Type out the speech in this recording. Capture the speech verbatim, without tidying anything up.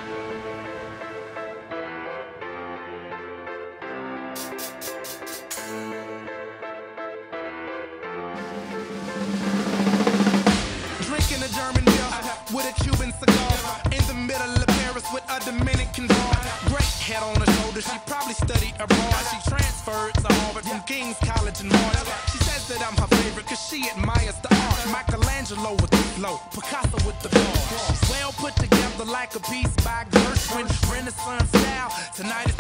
Drinking a German beer with a Cuban cigar in the middle of Paris with a Dominican bar. Great head on her shoulder, she probably studied abroad. She transferred to Harvard from King's College in March. She says that I'm her favorite cause she admires the art. Michelangelo with the flow, Picasso with the bars. Well put together like a piece by Gershwin. Renaissance style, tonight